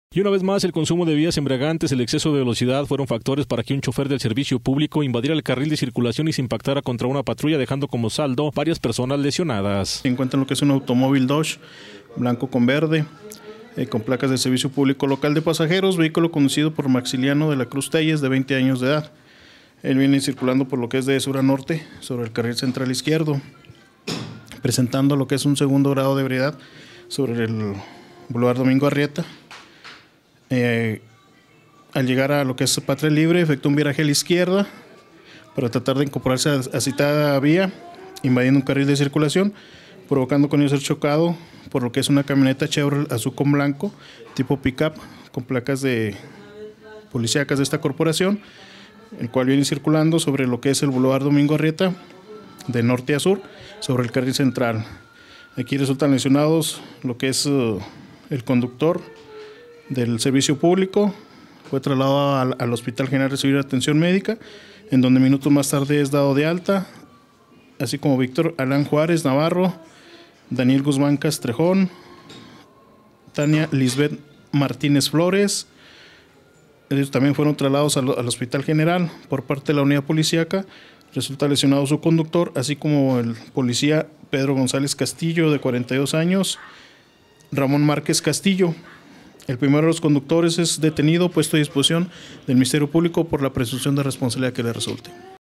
Y una vez más, el consumo de bebidas embriagantes, el exceso de velocidad fueron factores para que un chofer del servicio público invadiera el carril de circulación y se impactara contra una patrulla, dejando como saldo varias personas lesionadas. Se encuentra lo que es un automóvil Dodge, blanco con verde, con placas de servicio público local de pasajeros, vehículo conducido por Maxiliano de la Cruz Telles, de 20 años de edad. Él viene circulando por lo que es de sur a norte, sobre el carril central izquierdo, presentando lo que es un segundo grado de ebriedad sobre el Boulevard Domingo Arrieta. Al llegar a lo que es Patria Libre, efectuó un viraje a la izquierda para tratar de incorporarse a citada vía, invadiendo un carril de circulación, provocando con ello ser chocado por lo que es una camioneta Chevrolet azul con blanco, tipo pick-up, con placas de policíacas de esta corporación, el cual viene circulando sobre lo que es el Boulevard Domingo Arrieta, de norte a sur, sobre el carril central. Aquí resultan lesionados lo que es el conductor del servicio público. Fue trasladado al Hospital General a recibir atención médica, en donde minutos más tarde es dado de alta, así como Víctor Alan Juárez Navarro, Daniel Guzmán Castrejón, Tania Lisbeth Martínez Flores. Ellos también fueron trasladados al Hospital General por parte de la unidad policíaca. Resulta lesionado su conductor, así como el policía Pedro González Castillo, de 42 años, Ramón Márquez Castillo. El primero de los conductores es detenido, puesto a disposición del Ministerio Público por la presunción de responsabilidad que le resulte.